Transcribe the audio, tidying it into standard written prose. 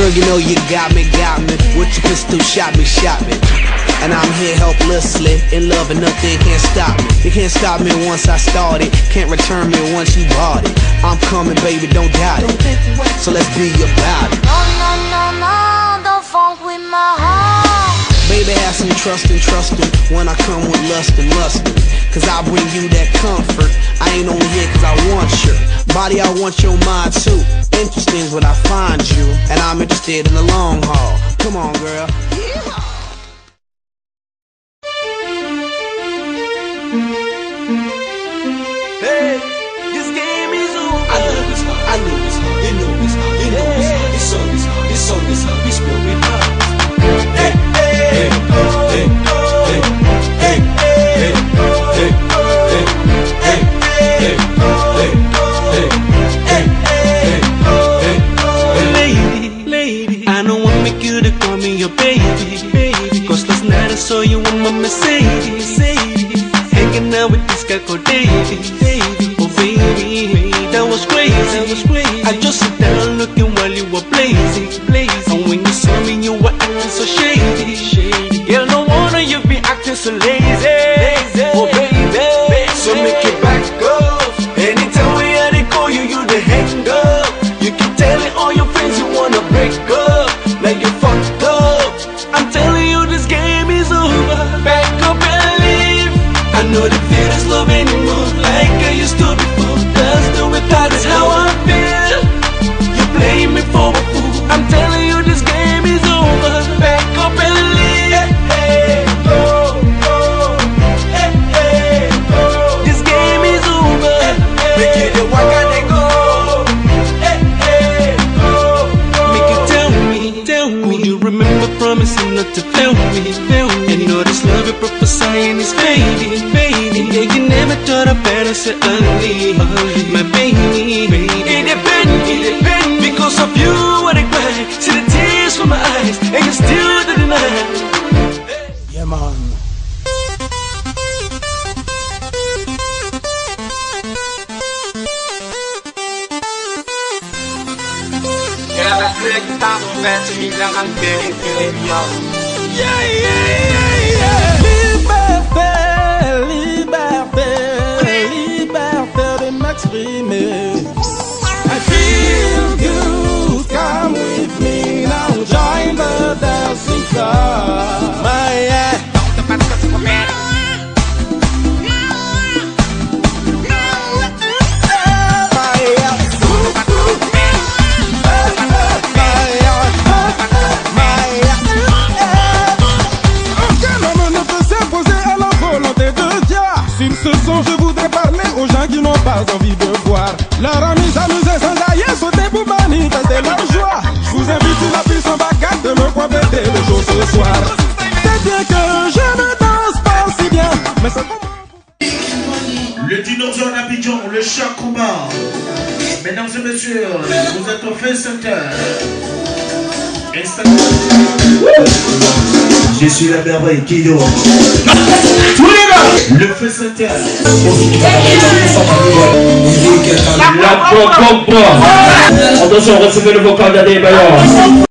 Girl, you know you got me. With your pistol, shot me. And I'm here helplessly, in love and nothing can't stop me. You can't stop me once I started, can't return me once you bought it. I'm coming, baby, don't doubt it. So let's be about it. No, don't funk with my heart. Baby, have some trust when I come with lust and lustin'. Cause I bring you that comfort. I ain't only here cause I want your body, I want your mind too. Interesting is when I find you, and I'm interested in the long haul. Come on, girl. Yeah. Hey, this game is over. I know it's hard, I know it's hard, you know it's hard, you know it's hard. It's on this hard, it's on this hard, we spill it hard. Hey, hey, oh, hey, hey, hey, hey, hey, hey, hey, hey, lady, I don't want make you to call me your baby. Cause last night I saw you in my Mercedes, hanging out with this guy called Davey. Oh baby, that was crazy. I just sat down looking while you were blazing. And when you saw me, you were acting so shady. Girl, no wonder you be acting so lazy. Oh baby, so make it back up. Anytime we had to call you, you the hang up. You keep telling all your friends you wanna break up. Now you fucked up. I'm telling you this game is over. Back up and leave. I know the feeling's love anymore like I used to before. Let's do it, that's how I feel. You play me for a fool. I'm telling you this game is over. Back up and leave. Hey, go, go. Hey, go. This game is over. Make it a walk and they go. Hey, go. Make you tell me. Would you remember promising not to fail me? And know this love you're prophesying is fading. Yeah, you never thought I'd better say ugly. My baby, it depends. Because of you, what I cry. See the tears from my eyes, and you still deny. Yeah, man. Kaya nag-click ako, beso hilang ang game, yo. Yeah. Liberté de m'exprimer. I feel good, come with me now, join the dancing club. My Sur ce son, je voudrais parler aux gens qui n'ont pas envie de voir leur ami s'amuser, s'enjailler, sauter pour manifester leur joie. Je vous invite sur la piste en bagarre de me compléter le jour ce soir. C'est bien que je ne danse pas si bien, mais c'est pour moi. Le dinosaure d'Abidjan, le chat combat. Mesdames et messieurs, vous êtes au Face Center. Je suis la merveille Kido. Le Face Center. La bombe. Attention, recevez le vocal d'Adé Bayon.